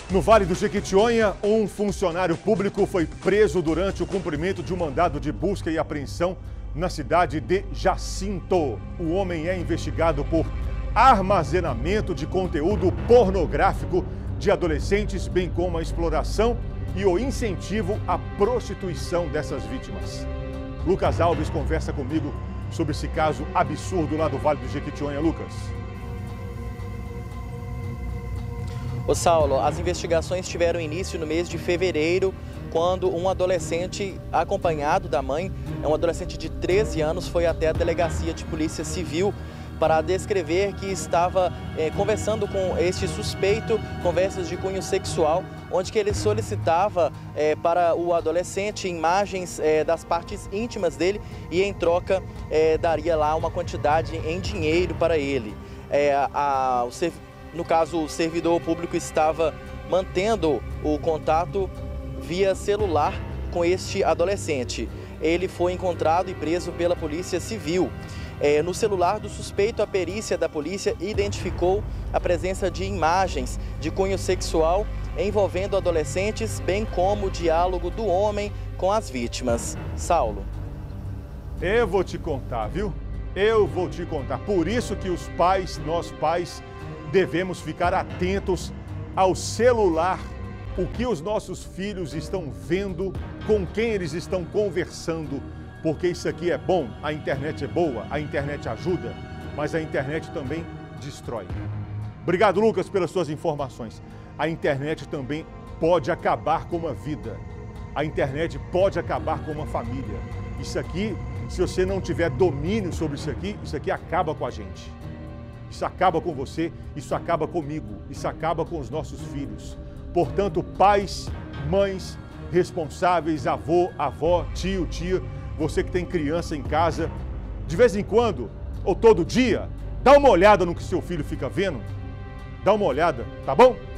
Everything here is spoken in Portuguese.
No Vale do Jequitinhonha, um funcionário público foi preso durante o cumprimento de um mandado de busca e apreensão na cidade de Jacinto. O homem é investigado por armazenamento de conteúdo pornográfico de adolescentes, bem como a exploração e o incentivo à prostituição dessas vítimas. Lucas Alves conversa comigo sobre esse caso absurdo lá do Vale do Jequitinhonha. Lucas. Ô Saulo, as investigações tiveram início no mês de fevereiro, quando um adolescente acompanhado da mãe, um adolescente de 13 anos, foi até a delegacia de polícia civil para descrever que estava conversando com este suspeito, conversas de cunho sexual, onde que ele solicitava para o adolescente imagens das partes íntimas dele e em troca daria lá uma quantidade em dinheiro para ele. No caso, o servidor público estava mantendo o contato via celular com este adolescente. Ele foi encontrado e preso pela Polícia Civil. No celular do suspeito, a perícia da polícia identificou a presença de imagens de cunho sexual envolvendo adolescentes, bem como o diálogo do homem com as vítimas. Saulo. Eu vou te contar, viu? Eu vou te contar. Por isso que nós pais, devemos ficar atentos ao celular, o que os nossos filhos estão vendo, com quem eles estão conversando, porque isso aqui é bom, a internet é boa, a internet ajuda, mas a internet também destrói. Obrigado, Lucas, pelas suas informações. A internet também pode acabar com uma vida, a internet pode acabar com uma família. Isso aqui, se você não tiver domínio sobre isso aqui acaba com a gente. Isso acaba com você, isso acaba comigo, isso acaba com os nossos filhos. Portanto, pais, mães, responsáveis, avô, avó, tio, tia, você que tem criança em casa, de vez em quando, ou todo dia, dá uma olhada no que seu filho fica vendo. Dá uma olhada, tá bom?